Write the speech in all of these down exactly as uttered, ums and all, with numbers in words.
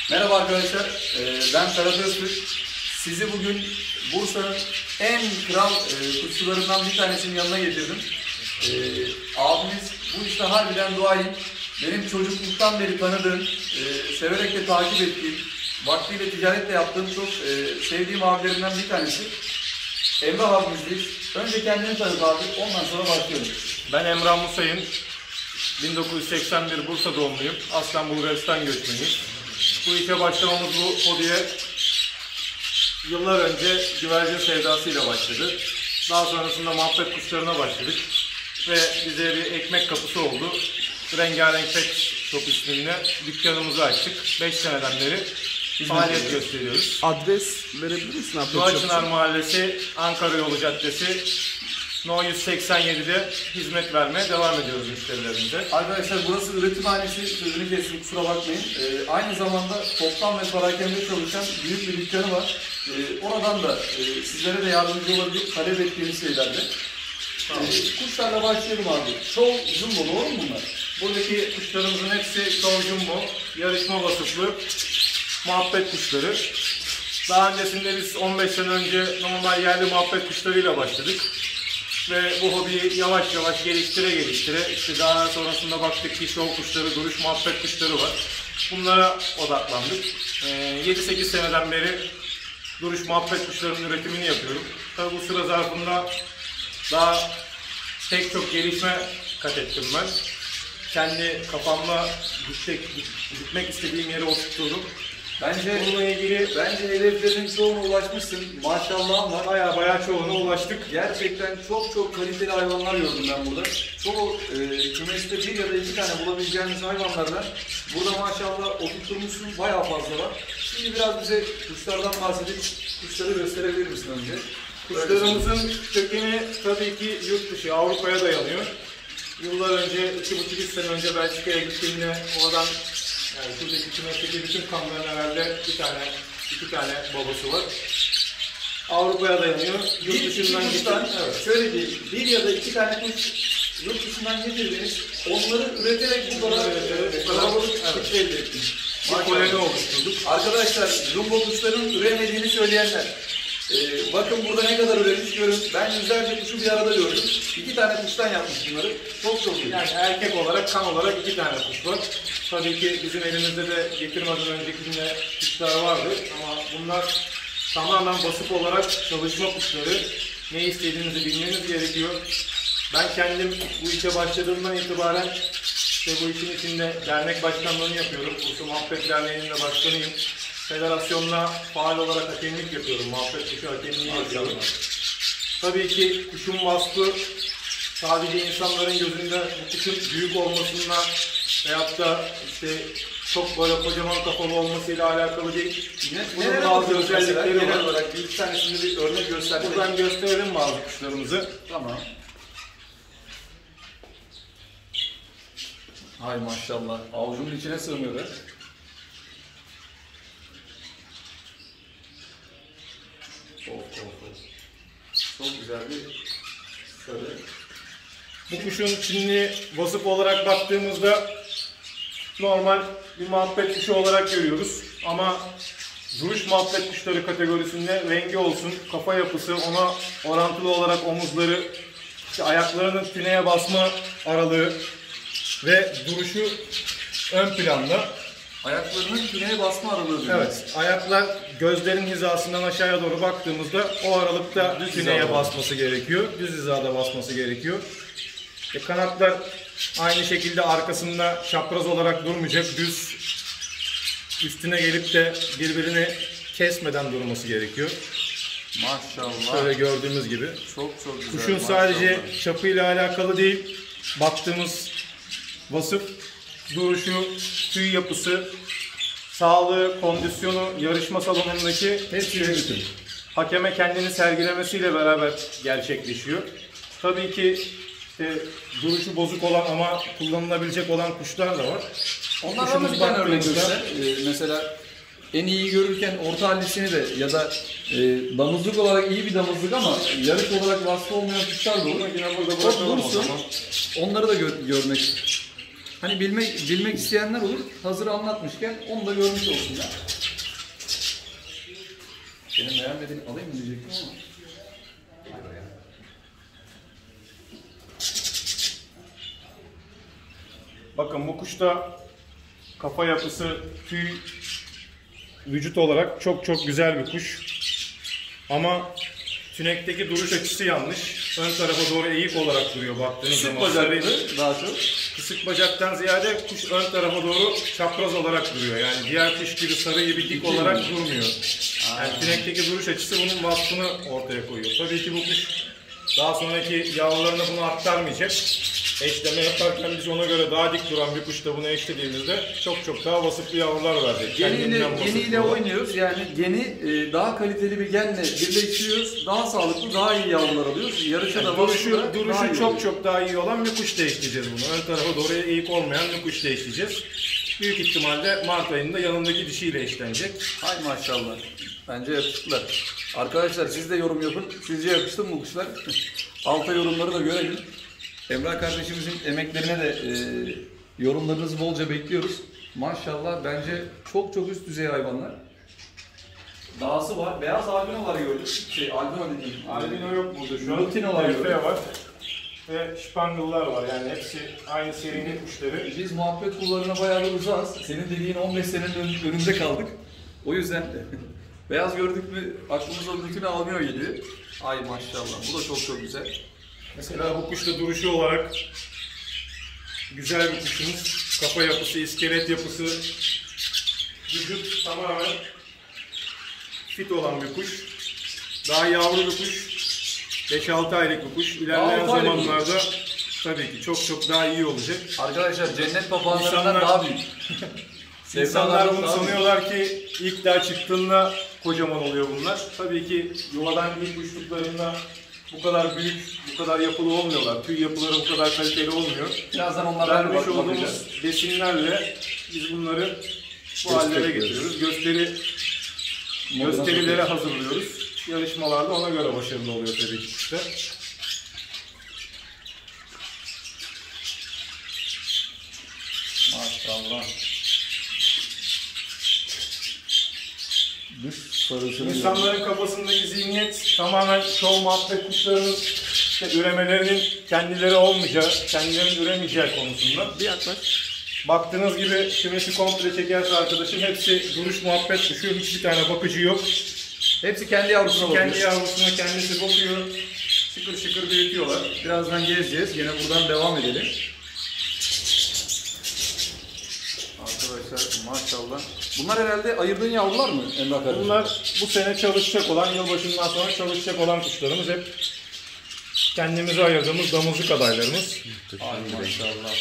Merhaba arkadaşlar, ee, ben Ferhat Öztürk. Sizi bugün Bursa'nın en kral e, kuşçularından bir tanesinin yanına getirdim. E, abimiz bu işte harbiden duayım. Benim çocukluktan beri tanıdığım, e, severek de takip ettiğim, vaktiyle ticaretle yaptığım çok e, sevdiğim abilerimden bir tanesi. Emrah abimizdeyiz. Önce kendini tanıt abi, ondan sonra başlıyorum. Ben Emrah Musay'ın bin dokuz yüz seksen bir Bursa doğumluyum. Aslen Bulgaristan göçmeniyim. Bu işe başlamamız bu hobiye yıllar önce güvercin sevdasıyla başladı. Daha sonrasında muhabbet kuşlarına başladık. Ve bize bir ekmek kapısı oldu. Rengarenk Pet Shop isminde dükkanımızı açtık. beş seneden beri faaliyet gösteriyoruz. Adres verebilir misin? Doğaçınar Mahallesi, Ankara Yolu Caddesi, No yüz seksen yedi'de hizmet vermeye devam ediyoruz müşterilerimize. Arkadaşlar burası üretimhanesi, sözünü kestim kusura bakmayın. Ee, aynı zamanda toptan ve perakende çalışan büyük bir dükkanı var. Ee, oradan da e, sizlere de yardımcı olabilir, talep ettiğiniz şeylerde. Tamam. Ee, kuşlarla başlayalım abi. Çoğu jumbo doğru mu bunlar? Buradaki kuşlarımızın hepsi çoğu jumbo, yarışma vasıflı muhabbet kuşları. Daha öncesinde biz on beş sene önce normal yerli muhabbet kuşlarıyla başladık. Ve bu hobiyi yavaş yavaş geliştire geliştire, işte daha sonrasında baktık ki şov kuşları, duruş muhabbet kuşları var. Bunlara odaklandık. Ee, yedi sekiz seneden beri duruş muhabbet kuşlarının üretimini yapıyorum. Tabii bu sıra zarfında daha pek çok gelişme kat ettim ben. Kendi kafamla gitmek, gitmek istediğim yere oturtturdum. Bence Bununla ilgili bence hedeflerinin çoğuna ulaşmışsın. Maşallah var. bayağı bayağı çoğuna ulaştık. Gerçekten çok çok kaliteli hayvanlar gördüm ben burada. Çoğu e, kümeste bir ya da iki tane bulabileceğiniz hayvanlardan burada maşallah oturtmuşsun, bayağı fazla var. Şimdi biraz bize kuşlardan bahsedip kuşları gösterebilir misin önce? Kuşlarımızın kökeni tabii ki yurt dışı, Avrupa'ya dayanıyor. Yıllar önce, iki buçuk üç sene önce Belçika'ya gittiğimde oradan, yani şuradaki kümesteki bütün kanların herhalde bir tane, iki tane babası var. Avrupa'ya dayanıyor. Yurt Bir, dışından iki getiren, kuştan, evet. şöyle bir, bir ya da iki tane kuş yurt dışından getirdiniz, onları üreterek bu kadar Evet, kalabalık evet. kuş elde ettiniz. Bir koloni oluşturduk. Arkadaşlar, jumbo kuşların üremediğini söyleyenler, e, bakın burada ne kadar üremiş görün. Ben yüzlerce kuşu bir arada gördüm. İki tane kuştan yapmış bunları. Çok çok iyi. Yani erkek olarak, kan olarak iki tane kuş var. Tabii ki bizim elimizde de getirmeden öncekinde kuşlar vardı ama bunlar tamamen basıp olarak çalışma kuşları. Ne istediğinizi bilmeniz gerekiyor. Ben kendim bu işe başladığımdan itibaren işte bu işin içinde dernek başkanlığını yapıyorum. Bursa Muhabbet Derneği'nin de başkanıyım. Federasyonla faal olarak hakemlik yapıyorum. Muhabbet kuşu hakemliği yapıyorum. Tabii ki kuşun vasfı sadece insanların gözünde bu kuşun büyük olmasına veyahut da işte çok böyle kocaman kafalı olmasıyla alakalı değil. Ne, Bunun neler bazı yapıyoruz mesela? özellikleri Genel var. olarak bir iki tanesini bir örnek göstermek. Buradan gösterelim bazı kuşlarımızı. Tamam. Hay maşallah. Avucumun içine sığmıyor ha. Of of of. Çok güzel bir sarı. Bu kuşun şimdi vasıf olarak baktığımızda normal bir muhabbet kuşu olarak görüyoruz. Ama duruş muhabbet kuşları kategorisinde rengi olsun, kafa yapısı, ona orantılı olarak omuzları, işte ayaklarının tüneye basma aralığı ve duruşu ön planda. Ayaklarının tüneye basma aralığı diyor. Evet, ayaklar gözlerin hizasından aşağıya doğru baktığımızda o aralıkta Düz tüneye hizada. basması gerekiyor, düz hizada basması gerekiyor. E, kanatlar aynı şekilde arkasında çapraz olarak durmayacak, düz üstüne gelip de birbirini kesmeden durması gerekiyor. Maşallah. Şöyle gördüğümüz gibi. Çok çok güzel. Kuşun maşallah. sadece çapıyla alakalı değil, baktığımız vasıf, duruşu, tüy yapısı, sağlığı, kondisyonu, yarışma salonundaki hepsi bütün. Hakeme kendini sergilemesiyle beraber gerçekleşiyor. Tabii ki işte duruşu bozuk olan ama kullanılabilecek olan kuşlar da var. Onlardan da bir tane örnek baktığımızda- göster. Ee, mesela en iyi görürken orta hallisini de ya da e, damızlık olarak iyi bir damızlık ama yarış olarak vasfı olmayan kuşlar da olur. Yine burada Çok bırakalım o dursun. zaman. Onları da gö- görmek Hani bilmek bilmek isteyenler olur. Hazır anlatmışken onu da görmüş olsunlar. Senin beğenmediğini alayım mı diyecektim ama. Bakın bu kuşta kafa yapısı, tüy, vücut olarak çok çok güzel bir kuş. Ama tünekteki duruş açısı yanlış. Ön tarafa doğru eğik olarak duruyor baktığınız Sık zaman. bacaklı daha çok. Kısık bacaktan ziyade kuş ön tarafa doğru çapraz olarak duruyor. Yani diğer kuş gibi sarı gibi dik olarak durmuyor. Yani tünekteki duruş açısı bunun vasfını ortaya koyuyor. Tabii ki bu kuş daha sonraki yavrularına bunu aktarmayacak. Eşleme yaparken biz ona göre daha dik duran bir kuşla bunu eşlediğimizde çok çok daha vasıflı yavrular verecek. Geniyle, geniyle oynuyoruz. Yani geni e, daha kaliteli bir genle birleştiriyoruz. Daha sağlıklı, daha iyi yavrular alıyoruz. Yarışa Yani da duruşu, duruşu, duruşu çok çok daha iyi olan bir kuş eşleyeceğiz bunu. Ön tarafa doğru eğik olmayan bir kuş eşleyeceğiz. Büyük ihtimalle Mart ayında yanındaki dişiyle eşlenecek. Hay maşallah. Bence yakışıklılar. Arkadaşlar siz de yorum yapın. Sizce yakıştı mı bu kuşlar? Alta yorumları da görelim. Emrah kardeşimizin emeklerine de e, yorumlarınızı bolca bekliyoruz. Maşallah bence çok çok üst düzey hayvanlar. Dağısı var. Beyaz albino var gördüm. Şey albino dediğim. Albino yok burada şu an. Lutino var. T F var. Ve Spangle'lar var. Yani hepsi aynı serinin kuşları. Biz muhabbet kullarına bayağı bir uzağız. Senin dediğin on beş senenin ön- önünde kaldık. O yüzden beyaz gördük mü aklımıza Lutino albino geliyor. Ay maşallah. Bu da çok çok güzel. Mesela bu kuşta duruşu olarak güzel bir kuşumuz. Kafa yapısı, iskelet yapısı, vücut tamamen fit olan bir kuş. Daha yavru bir kuş. beş altı aylık bir kuş. İlerleyen altı aylık zamanlarda tabii ki çok çok daha iyi olacak. Arkadaşlar cennet papağanlarından İnsanlar- daha büyük. İnsanlar bunu daha büyük. sanıyorlar ki ilk daha çıktığında kocaman oluyor bunlar. Tabii ki yuvadan ilk uçtuklarında bu kadar büyük, bu kadar yapılı olmuyorlar. Tüy yapıları bu kadar kaliteli olmuyor. Birazdan onlardan Vermiş bak- bakacağız. olduğumuz besinlerle biz bunları bu hallere getiriyoruz. Gösteri, gösterilere hazırlıyoruz. Yarışmalarda ona göre başarılı oluyor tabii ki işte. Maşallah. Dış sarısını İnsanların kafasındaki zihniyet tamamen şov muhabbet kuşlarının işte üremelerinin kendileri olmayacağı, kendilerinin üremeyeceği konusunda. bir yaklaş. Baktığınız gibi kümesi komple çekerse arkadaşım hepsi duruş muhabbet kuşu, hiçbir tane bakıcı yok. Hepsi kendi yavrusuna bakıyor. Kendi yavrusuna kendisi bakıyor, şıkır şıkır büyütüyorlar. Birazdan gezeceğiz. Yine buradan devam edelim. Arkadaşlar maşallah. Bunlar herhalde ayırdığın yavrular mı Emrah kardeşim? Bunlar bu sene çalışacak olan, yılbaşından sonra çalışacak olan kuşlarımız, hep kendimize ayırdığımız damızlık adaylarımız. Ay maşallah.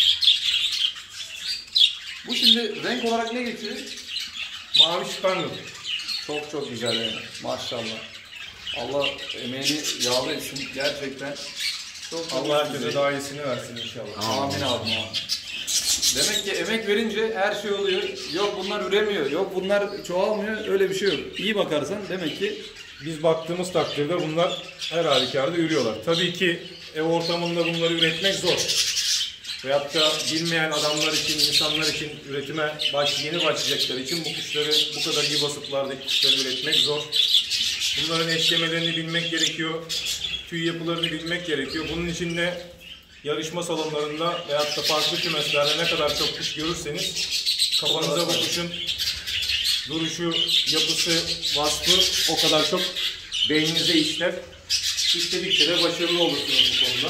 Bu şimdi renk olarak ne geçiyor? Mavi Spangle. Çok çok güzel yani. Maşallah. Allah emeğini yağlı etsin. Gerçekten çok çok Allah güzel. herkese daha iyisini versin inşallah. Amin abi amin. Demek ki emek verince her şey oluyor. Yok bunlar üremiyor, yok bunlar çoğalmıyor. Öyle bir şey yok. İyi bakarsan demek ki Biz baktığımız takdirde bunlar her halükarda ürüyorlar. Tabii ki ev ortamında bunları üretmek zor. Veyahut da bilmeyen adamlar için, insanlar için üretime baş, yeni başlayacaklar için bu kuşları, bu kadar iyi vasıflardaki kuşları üretmek zor. Bunların eşlemelerini bilmek gerekiyor. Tüy yapılarını bilmek gerekiyor. Bunun için de yarışma salonlarında veyahut da farklı kümeslerde ne kadar çok kuş görürseniz kafanıza bu kuşun duruşu, yapısı, vasfı o kadar çok beyninize işler. İstedikçe de başarılı olursunuz bu konuda.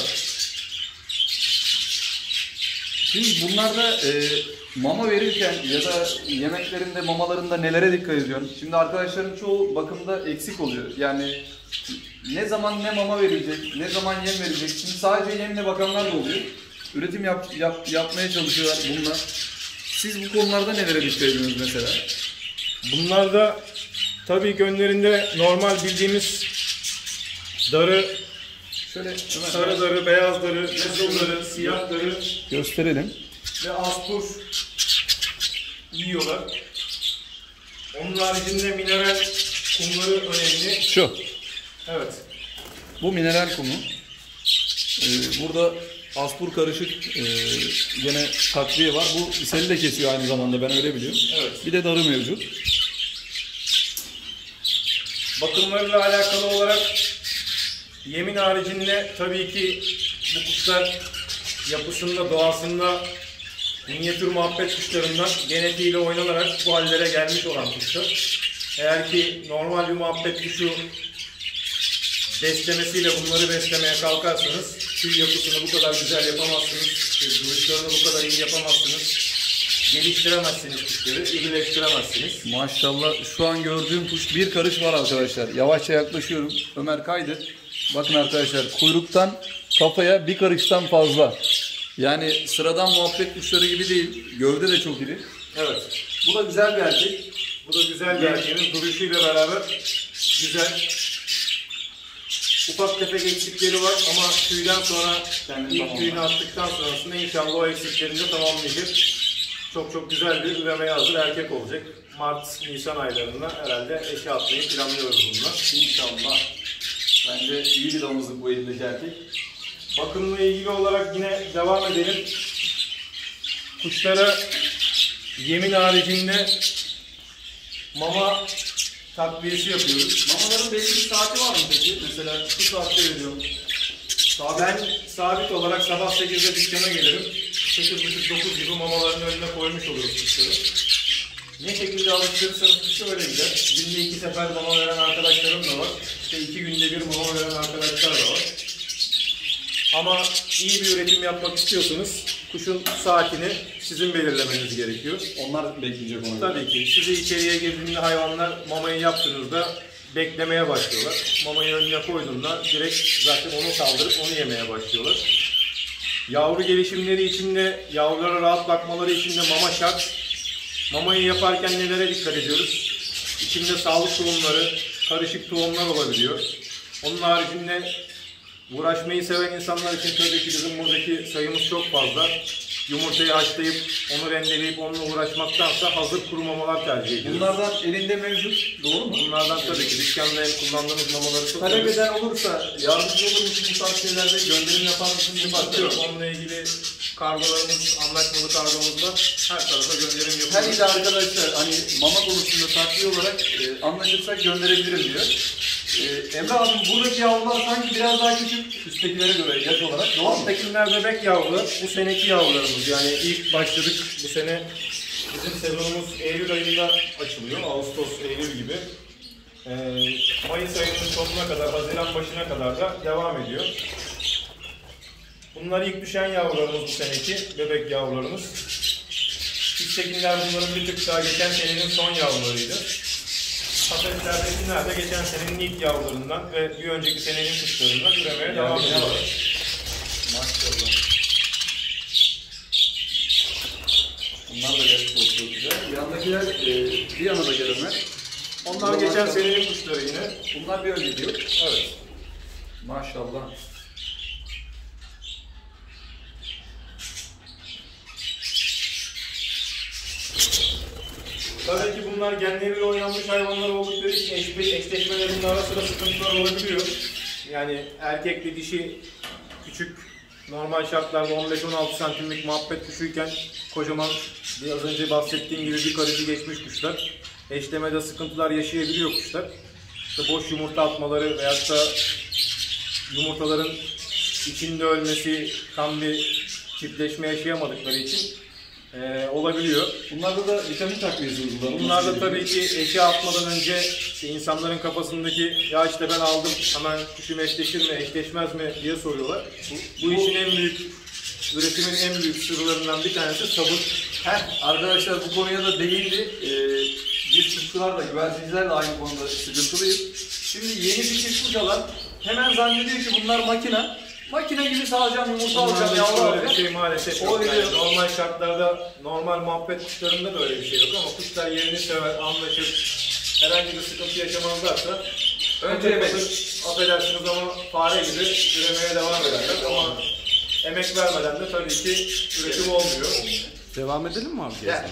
şimdi bunlarda e, mama verirken ya da yemeklerinde, mamalarında nelere dikkat ediyorsun? Şimdi arkadaşların çoğu bakımda eksik oluyor. Yani ne zaman ne mama verilecek, ne zaman yem verilecek. Şimdi sadece yemle bakanlar da oluyor. Üretim yap, yap, yapmaya çalışıyorlar bunlar. Siz bu konularda nelere dikkat ediyorsunuz mesela? Bunlar da tabii gönderinde normal bildiğimiz darı, Şöyle Ömer, sarı darı, beyaz darı, kızıl darı, siyah darı gösterelim. ve aspur yiyorlar. Onun haricinde mineral kumları önemli. Şu. Evet. Bu mineral kumu. Ee, burada Aspur karışık e, gene takviye var. Bu ishali de kesiyor aynı zamanda, ben öyle biliyorum. Evet. Bir de darı mevcut. Bakımlarıyla alakalı olarak yemin haricinde tabii ki bu kuşlar yapısında, doğasında minyatür muhabbet kuşlarından genetiğiyle oynanarak bu hallere gelmiş olan kuşlar. Eğer ki normal bir muhabbet kuşu beslemesiyle bunları beslemeye kalkarsanız tüy yapısını bu kadar güzel yapamazsınız, duruşlarını bu kadar iyi yapamazsınız, geliştiremezsiniz kuşları, irileştiremezsiniz. Maşallah, şu an gördüğüm kuş bir karış var arkadaşlar. Yavaşça yaklaşıyorum. Ömer kaydı. Bakın arkadaşlar, kuyruktan kafaya bir karıştan fazla. Yani sıradan muhabbet kuşları gibi değil. Gövde de çok iri. Evet. Bu da güzel bir erkek. Bu da güzel bir erkeğin duruşuyla beraber güzel. Ufak tefek eksikleri var ama tüyden sonra, yani ilk tamam. tüyünü attıktan sonrasında inşallah o eksiklerini de tamamlayacak. Çok çok güzel bir üremeye hazır erkek olacak. Mart, Nisan aylarında herhalde eşe atmayı planlıyoruz bununla. İnşallah. Bence iyi bir damızlık bu elindeki erkek. Bakımla ilgili olarak yine devam edelim. Kuşlara yemin haricinde mama takviyesi yapıyoruz. Mamaların belli bir saati var mı peki? Mesela şu saatte veriyorum. Ben sabit olarak sabah sekizde dükkana gelirim. sekiz buçuk dokuz gibi mamaların önüne koymuş oluruz kuşları. Ne şekilde alıştırırsanız kuşu öyle gider. Günde iki sefer mama veren arkadaşlarım da var. İşte iki günde bir mama veren arkadaşlar da var. Ama iyi bir üretim yapmak istiyorsanız kuşun saatini sizin belirlemeniz gerekiyor. Onlar bekleyecek onu. Tabii ki sizi içeriye girdiğinde hayvanlar mamayı yaptığınızda beklemeye başlıyorlar. Mamayı önüne koyduğunda direkt zaten onu saldırıp onu yemeye başlıyorlar. Yavru gelişimleri için de, yavrulara rahat bakmaları için de mama şart. Mamayı yaparken nelere dikkat ediyoruz? İçinde sağlık tohumları, karışık tohumlar olabiliyor. Onun haricinde uğraşmayı seven insanlar için tabii ki bizim buradaki sayımız çok fazla. Yumurtayı haşlayıp, onu rendeleyip onunla uğraşmaktansa hazır kuru mamalar tercih ediyoruz. Bunlardan elinde mevcut, doğru mu? Bunlardan tabii ki dükkanda hem kullandığımız mamaları çok Talep eden olursa yardımcı olur musun bu tarz şeylerde, gönderim yapar mısın? Bir bakıyor. Onunla ilgili kargolarımız, anlaşmalı kargomuzda her tarafa gönderim Her yapıyoruz. ile arkadaşlar hani mama konusunda takviye olarak e, anlaşırsak gönderebilirim diyor. E, Emre abim, buradaki yavrular sanki biraz daha küçük üsttekilere göre yaş olarak, doğru mu? Alttakiler bebek yavru, bu seneki yavrularımız. Yani ilk başladık bu sene, bizim sezonumuz Eylül ayında açılıyor, Ağustos, Eylül gibi. Ee, Mayıs ayının sonuna kadar, Haziran başına kadar da devam ediyor. Bunlar ilk düşen yavrularımız bu seneki, bebek yavrularımız. Üsttekiler bunların bir tık daha geçen senenin son yavrularıydı. Kafeslerdekiler de geçen senenin ilk yavrularından ve bir önceki senenin kuşlarından üremeye devam ediyorlar. Maşallah. Bunlar da gerçekten çok güzel. Yandakiler e, bir yana da gelenler. Onlar geçen senenin kuşları yine. Bunlar bir önce diyor. Evet. Maşallah. Tabii ki bunlar genleriyle oynanmış hayvanlar oldukları için eş- eşleşmelerinde ara sıra sıkıntılar olabiliyor. Yani erkekle dişi küçük, normal şartlarda on beş on altı santimlik muhabbet kuşuyken kocaman, biraz önce bahsettiğim gibi bir karıcı geçmiş kuşlar. Eşlemede sıkıntılar yaşayabiliyor kuşlar. İşte boş yumurta atmaları veyahut da yumurtaların içinde ölmesi, tam bir çiftleşme yaşayamadıkları için Ee, olabiliyor. Bunlarda da vitamin takviyesi uygulanıyor. Bunlar da tabii ki eşe atmadan önce işte insanların kafasındaki ya işte ben aldım hemen kuşum eşleşir mi eşleşmez mi diye soruyorlar. Bu, bu işin en büyük, üretimin en büyük sırlarından bir tanesi sabır. Heh, arkadaşlar bu konuya da değindi. Ee, biz kuşçular da, güvercinciler de aynı konuda sıkıntılıyız. Şimdi yeni bir çift kuş alan hemen zannediyor ki bunlar makine. Makine gibi sağacağım, yumurta alacağım, yavru Öyle alacağım. bir şey maalesef O yok. öyle Yani yok. normal şartlarda, normal muhabbet kuşlarında da öyle bir şey yok ama kuşlar yerini sever, anlaşır, herhangi bir sıkıntı yaşamazlarsa Önce emek. affedersiniz ama fare gibi üremeye devam ederler ama emek vermeden de tabii ki üretim olmuyor. Devam edelim mi abi? Gel.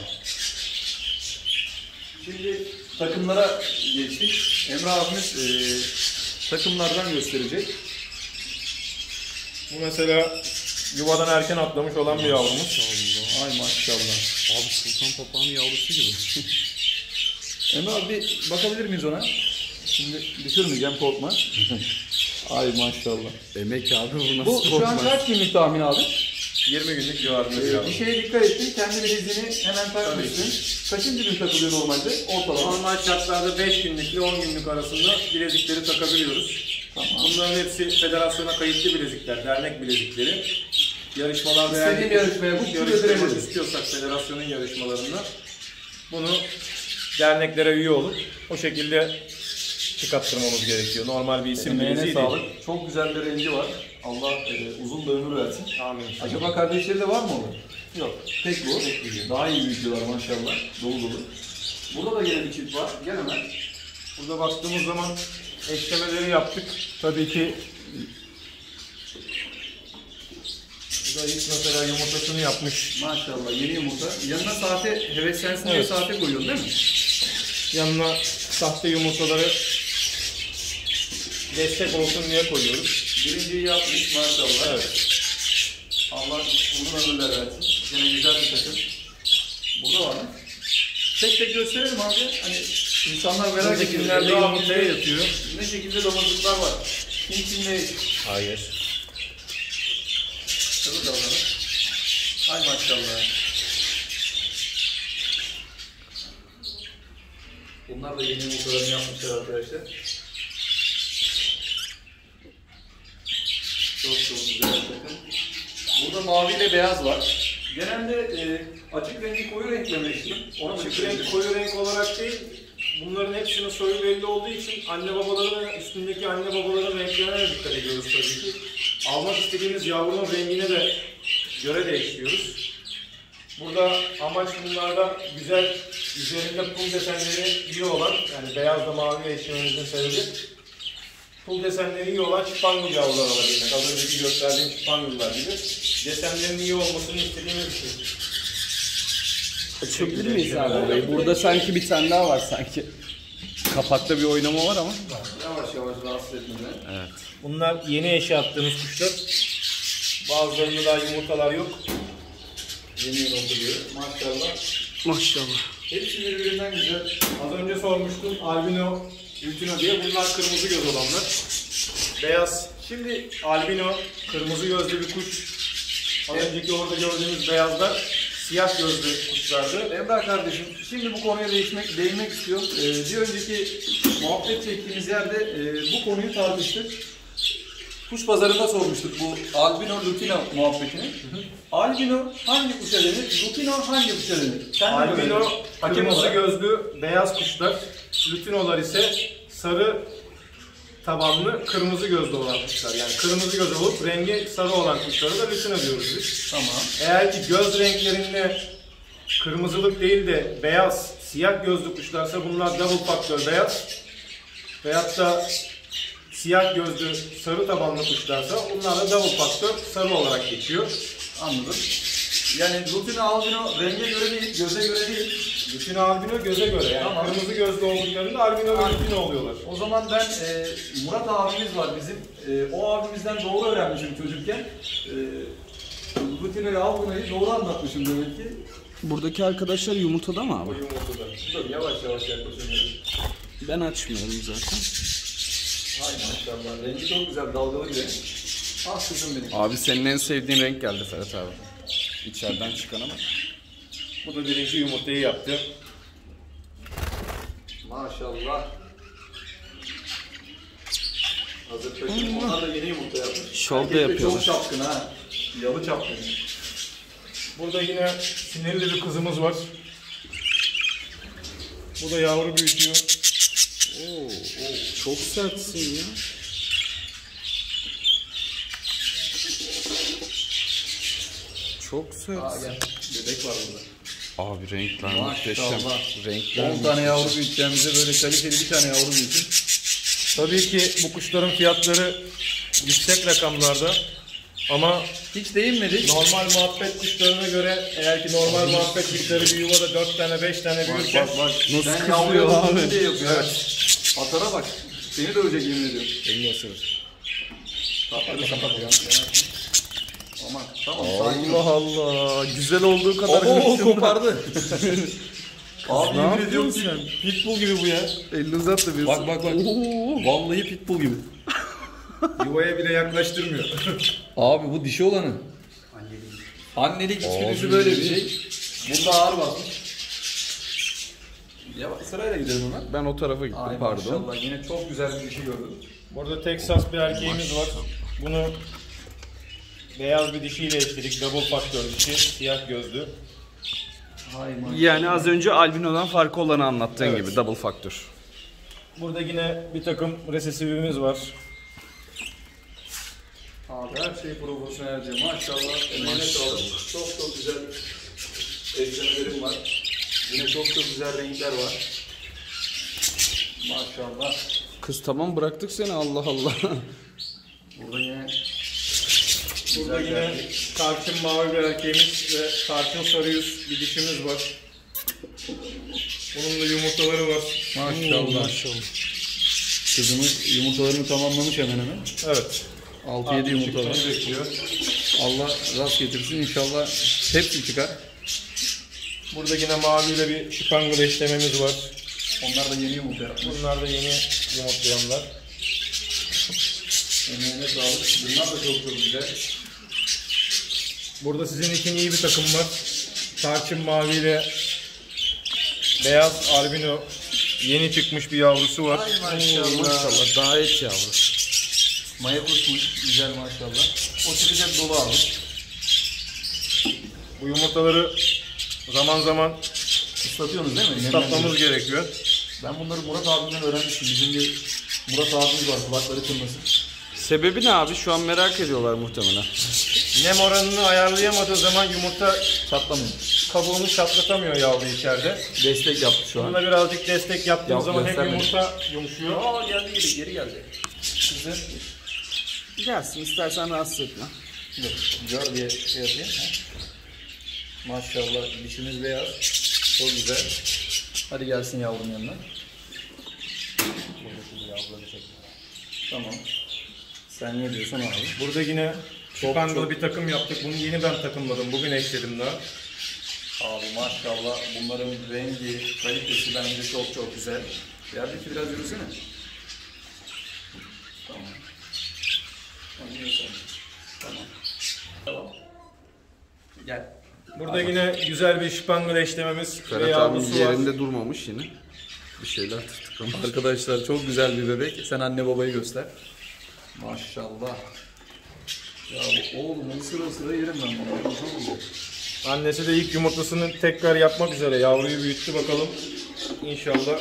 Şimdi takımlara geçtik. Emre abimiz e, takımlardan gösterecek. Bu mesela yuvadan erken atlamış olan bir yavrumuz. Ay maşallah. Abi sultan papağanı yavrusu gibi. Emre abi bir bakabilir miyiz ona? Şimdi düşürmeyeceğim, korkma. Ay maşallah. Demek abi bu nasıl Bu şu an korkmaz? kaç günlük tahmin abi? yirmi günlük civarında bir Ee, yavru. bir şeye dikkat ettin, kendi bilezini hemen takmışsın. Kaçıncı gün takılıyor normalde? Ortalama. Normal şartlarda beş günlük ile on günlük arasında bilezikleri takabiliyoruz. Tamam. Bunların hepsi federasyona kayıtlı bilezikler, dernek bilezikleri. Yarışmalarda İstediğin eğer yarışmaya bu yarışmak götürebiliriz. istiyorsak federasyonun yarışmalarında bunu derneklere üye olup o şekilde çıkarttırmamız gerekiyor. Normal bir isim Emeğine bileziği sağlık. değil. Çok güzel bir rengi var. Allah e, uzun da ömür versin. Amin. Acaba kardeşleri de var mı onun? Yok. Tek bu. Tek büyüyor. Daha iyi büyütüyorlar maşallah. Dolu dolu. Burada da gene bir çift var. Gel hemen. Burada baktığımız zaman eşlemeleri yaptık. Tabii ki bu da ilk mesela yumurtasını yapmış. Maşallah yeni yumurta. Yanına saate heveslensin diye Evet. saate koyuyorsun değil mi? Yanına sahte yumurtaları destek olsun diye koyuyoruz. Birinciyi yapmış maşallah. Evet. Allah uzun ömürler versin. Gene güzel bir takım. Burada var mı? Tek tek gösterelim abi. Hani insanlar merak Buradaki ediyor. günlerde Emre yumurtaya abimizde yatıyor. Ne şekilde damızlıklar var. Kim kim ne? Hayır. Tabii davranır. Ay maşallah. Bunlar da yeni yumurtalarını yapmışlar arkadaşlar. Çok çok güzel bir takım. Burada mavi ile beyaz var. Genelde e, açık rengi koyu renkle meşhur. Ona Açık açık renk renk, koyu renk olarak değil, bunların hepsinin soyu belli olduğu için anne babaları ve üstündeki anne babaların renklerine de dikkat ediyoruz tabii ki. Almak istediğimiz yavrunun rengine de göre değiştiriyoruz. Burada amaç bunlarda güzel, üzerinde pul desenleri iyi olan, yani beyazla mavi eşlememizin sebebi pul desenleri iyi olan çıpangul yavrular alabilmek. Az önceki gösterdiğim çıpangullar gibi. Desenlerin iyi olmasını istediğimiz için. Açabilir miyiz abi orayı? Burada sanki bir tane daha var sanki. Kapakta bir oynama var ama. yavaş yavaş rahatsız etmeden. Evet. Bunlar yeni eşe attığımız kuşlar. Bazılarında daha yumurtalar yok. Yeni yıl oluyor. Maşallah. Maşallah. Hepsi birbirinden güzel. Az önce sormuştum albino, lutino diye. Bunlar kırmızı göz olanlar. Beyaz. Şimdi albino, kırmızı gözlü bir kuş. Az önceki orada gördüğümüz beyazlar siyah gözlü kuşlardı. Emrah kardeşim, şimdi bu konuya değişmek, değinmek istiyorum. Ee, bir önceki muhabbet çektiğimiz yerde e, bu konuyu tartıştık. Kuş pazarında sormuştuk bu albino lutino muhabbetini. Hı hı. Albino hangi kuşa denir? Lutino hangi kuşa denir? Sen de Albino, böyle. Hakem kırmızı olarak. gözlü beyaz kuşlar. Lutinolar ise sarı tabanlı, kırmızı gözlü olan kuşlar. Yani kırmızı göz olup rengi sarı olan kuşlara da lutino diyoruz biz. Tamam. Eğer ki göz renklerinde kırmızılık değil de beyaz, siyah gözlü kuşlarsa bunlar double faktör beyaz. Veyahut da siyah gözlü sarı tabanlı kuşlarsa bunlar da double faktör sarı olarak geçiyor. Anladım. Yani lutino albino renge göre değil, göze göre değil. Lutino albino göze göre yani Tamam. kırmızı gözlü olduklarında albino ve lutino oluyorlar. O zaman ben e, Murat abimiz var bizim. E, o abimizden doğru öğrenmişim çocukken. E, Lutino ile albinoyu doğru anlatmışım demek ki. Buradaki arkadaşlar yumurtada mı Bu abi? yumurtada. Dur yavaş yavaş yaklaşıyorum. Ben açmıyorum zaten. Ay maşallah. Rengi çok güzel, dalgalı bir renk. Ah kızım benim. Abi senin en sevdiğin renk geldi Ferhat abi. İçeriden çıkan ama. Bu da birinci yumurtayı yaptı. Maşallah. Hazır taşım. Onlar da yeni yumurta yapmış. Şov da Erkek de yapıyorlar. Çok çapkın ha. Yalı çapkın. Burada yine sinirli bir kızımız var. Bu da yavru büyütüyor. Oo, çok sertsin ya. Çok Aa sertsin. gel. Bebek var burada. Abi renkler muhteşem. Maşallah. Renkler on tane muhteşem. yavru büyüteceğimize böyle kaliteli bir tane yavru büyütün. Tabii ki bu kuşların fiyatları yüksek rakamlarda. Ama Hiç değinmedik. normal muhabbet kuşlarına göre eğer ki normal muhabbet kuşları bir yuvada dört tane beş tane büyürken Nasıl Sen kızıyor yavruya abi? bakın diye yapıyor. Evet. Atara bak. Seni dövecek yemin ediyorum. elini ısırır. Tatlı kapat ya. Aman tamam sakin Allah ol. Allah. Güzel olduğu kadar Oo hırsın. kopardı. Abi Ne yemin yapıyorsun ediyorum sen? pit- pitbull gibi bu ya. Elini uzat da bir. Bak bak bak. Oo. Vallahi pitbull gibi. Yuvaya bile yaklaştırmıyor. Abi bu dişi olanı. Annelik içgüdüsü böyle bir şey. Bunda ağır basmış. Ya sırayla gidelim hemen. Ben o tarafa gittim Ay pardon. maşallah yine çok güzel bir dişi gördüm. Burada Texas bir erkeğimiz var. Bunu beyaz bir dişiyle eşledik. Double faktör dişi, siyah gözlü. Hay maşallah. Yani az önce albinodan farkı olanı anlattığın Evet. gibi double faktör. Burada yine bir takım resesifimiz var. Abi her şey profesyonelce maşallah. Emeğine sağlık. Çok çok güzel eşlemelerim var. Yine çok çok güzel renkler var. Maşallah. Kız tamam bıraktık seni Allah Allah. Burada yine Burada güzel bir yine erkek. tarçın mavi bir erkeğimiz ve tarçın sarı yüz bir dişimiz var. Bunun da yumurtaları var. Maşallah. Kızımız yumurtalarını tamamlamış hemen hemen. Evet. altı yedi yumurta var. Çıkmayı bekliyor. Allah rast getirsin inşallah hepsi çıkar. Burada yine maviyle bir şipangle işlememiz var. Onlar da yeni yumurta yapmış. Bunlar da yeni yumurtlayanlar. Emeğine sağlık. Bunlar da çok çok güzel. Burada sizin için iyi bir takım var. Tarçın maviyle beyaz albino yeni çıkmış bir yavrusu var. Ay maşallah. Maşallah daha et yavru. Maya kusmuş. Güzel maşallah. O çıkacak dolu abi. Bu yumurtaları zaman zaman Islatıyorsunuz değil mi? ıslatmamız gerekiyor. Ben bunları Murat abimden öğrenmiştim. Bizim bir Murat abimiz var. Kulakları çınlasın. Sebebi ne abi? Şu an merak ediyorlar muhtemelen. Nem oranını ayarlayamadığı zaman yumurta Çatlamıyor. kabuğunu çatlatamıyor yavru içeride. Destek yaptı şu an. Bununla birazcık destek yaptığımız Yap, zaman hem gösterme. yumurta yumuşuyor. Aa geldi geri, geri geldi. Kızı Gelsin istersen rahatsız etme. dur, gör diye şey yapayım. Ha. Maşallah dişimiz beyaz. Çok güzel. Hadi gelsin yavrum yanına. Tamam. Sen ne diyorsun abi? Burada yine Çok, şipangle çok. bir takım yaptık. Bunu yeni ben takımladım. Bugün eşledim daha. Abi maşallah bunların rengi, kalitesi bence çok çok güzel. Yerdeki biraz yürüsene. Tamam. Tamam. Tamam. Tamam. Gel. Burada yine güzel bir şipangle eşlememiz ve Ferhat abi yavrusu var. yerinde durmamış yine. Bir şeyler tıklamış. Arkadaşlar çok güzel bir bebek. Sen anne babayı göster. Maşallah. Ya bu oğlum ısıra ısıra yerim ben bunu. Çok güzel. Annesi de ilk yumurtasını tekrar yapmak üzere. Yavruyu büyüttü bakalım. İnşallah.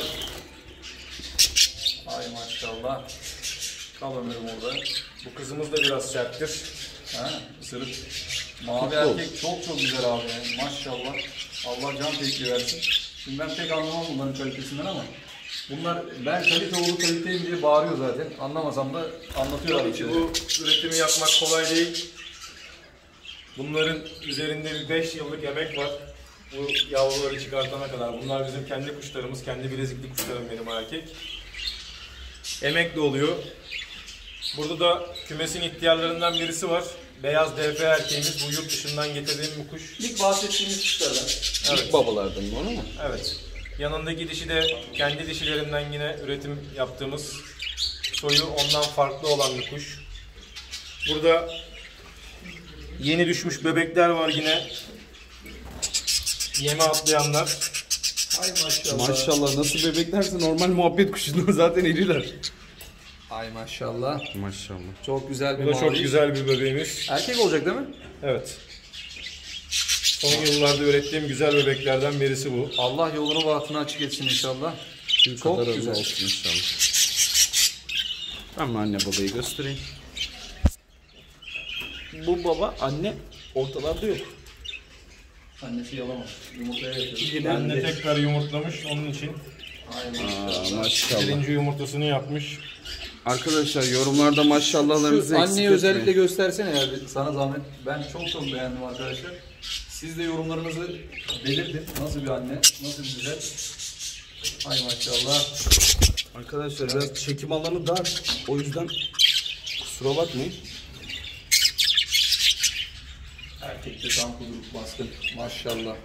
Ay maşallah. Kal ömrüm orada. Bu kızımız da biraz serttir. Ha, ısırık. Mavi erkek çok çok güzel abi yani. Maşallah. Allah can tekli versin. Şimdi ben pek anlamam bunların kalitesinden ama bunlar ben kalite oğlu kaliteyim diye bağırıyor zaten. Anlamasam da anlatıyorlar Tabii ki içeri. bu üretimi yapmak kolay değil. Bunların üzerinde bir beş yıllık emek var. Bu yavruları çıkartana kadar. Bunlar bizim kendi kuşlarımız, kendi bilezikli kuşlarım benim erkek. Emek de oluyor. Burada da kümesin ihtiyarlarından birisi var. Beyaz D F erkeğimiz. Bu yurt dışından getirdiğim bir kuş. İlk bahsettiğimiz kuşlardan. Evet. İlk babalardan mı onu mu? Evet. Yanındaki dişi de kendi dişilerinden yine üretim yaptığımız, soyu ondan farklı olan bir kuş. Burada yeni düşmüş bebekler var yine. Yeme atlayanlar. Ay maşallah. Maşallah nasıl bebeklerse normal muhabbet kuşundan zaten iriler. Ay maşallah. Maşallah. Çok güzel bir Bu da çok mavi. güzel bir bebeğimiz. Erkek olacak değil mi? Evet. Son yıllarda ürettiğim güzel bebeklerden birisi bu. Allah yolunu bahtını açık etsin inşallah. Tüm Çok kadar güzel. güzel olsun inşallah. Ben anne babayı göstereyim. Bu baba anne ortalarda yok. Annesi yalamaz. Yumurtaya yatıyor. Anne tekrar yumurtlamış onun için. Ay Aa, maşallah. maşallah. Birinci yumurtasını yapmış. Arkadaşlar yorumlarda maşallahlarınızı Şu eksik anneyi etmeyin. özellikle göstersene ya sana zahmet. Ben çok çok beğendim arkadaşlar. Siz de yorumlarınızı belirtin. Nasıl bir anne, nasıl bir güzel. Ay maşallah. Arkadaşlar biraz çekim alanı dar. O yüzden kusura bakmayın. tam kuduruk baskın. Maşallah.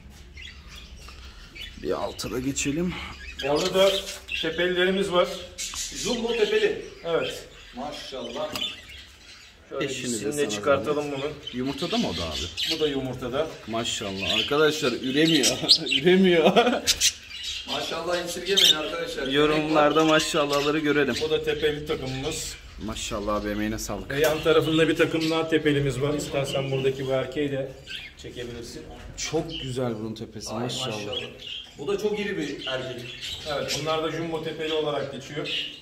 Bir alta da geçelim. Orada da tepelilerimiz var. Jumbo tepeli. Evet. Maşallah. Şöyle Eşini de ikisini sana de çıkartalım bunu. Yumurtada mı o da abi? Bu da yumurtada. Maşallah. Arkadaşlar üremiyor. üremiyor. Maşallah esirgemeyin arkadaşlar. Yorumlarda maşallahları görelim. Bu da tepeli takımımız. Maşallah abi, emeğine sağlık. Ve yan tarafında bir takım daha tepelimiz var. İstersen buradaki bu erkeği de çekebilirsin. Çok güzel bunun tepesi Ay, maşallah. maşallah. Bu da çok iri bir erkek. Evet, bunlar da jumbo tepeli olarak geçiyor.